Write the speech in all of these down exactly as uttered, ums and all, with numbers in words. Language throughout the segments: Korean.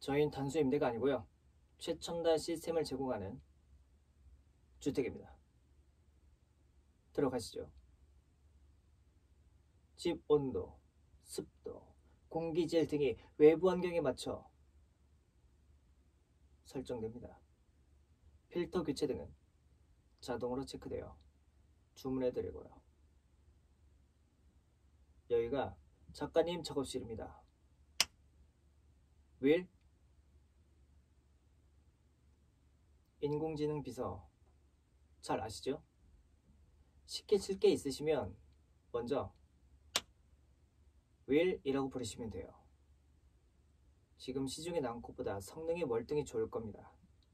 저희는 단수 임대가 아니고요. 최첨단 시스템을 제공하는 주택입니다. 들어가시죠. 집 온도, 습도, 공기질 등이 외부 환경에 맞춰 설정됩니다. 필터 교체 등은 자동으로 체크되어 주문해드리고요. 여기가 작가님 작업실입니다. 윌 인공지능 비서 잘 아시죠? 시키실 게 있으시면 먼저 윌이라고 부르시면 돼요. 지금 시중에 나온 것보다 성능이 월등히 좋을 겁니다.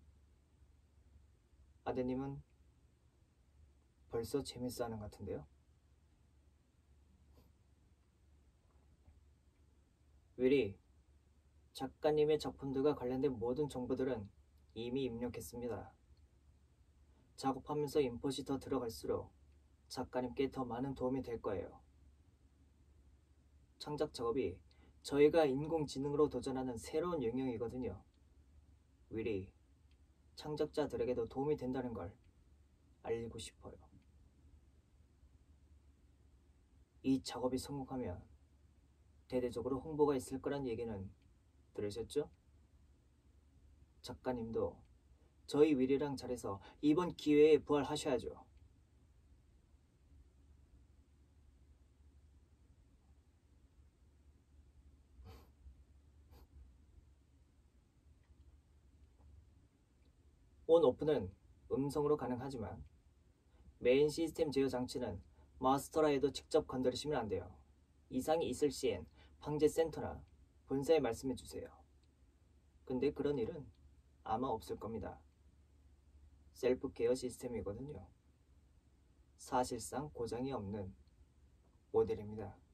아드님은 벌써 재밌어 하는 것 같은데요. 윌이 작가님의 작품들과 관련된 모든 정보들은 이미 입력했습니다. 작업하면서 인풋이 더 들어갈수록 작가님께 더 많은 도움이 될 거예요. 창작 작업이 저희가 인공지능으로 도전하는 새로운 영역이거든요. 윌이 창작자들에게도 도움이 된다는 걸 알리고 싶어요. 이 작업이 성공하면 대대적으로 홍보가 있을 거란 얘기는 들으셨죠? 작가님도 저희 윌이랑 잘해서 이번 기회에 부활하셔야죠. 온 오프는 음성으로 가능하지만 메인 시스템 제어 장치는 마스터라 해도 직접 건드리시면 안 돼요. 이상이 있을 시엔 방제센터나 본사에 말씀해 주세요. 근데 그런 일은 아마 없을 겁니다. 셀프 케어 시스템이거든요. 사실상 고장이 없는 모델입니다.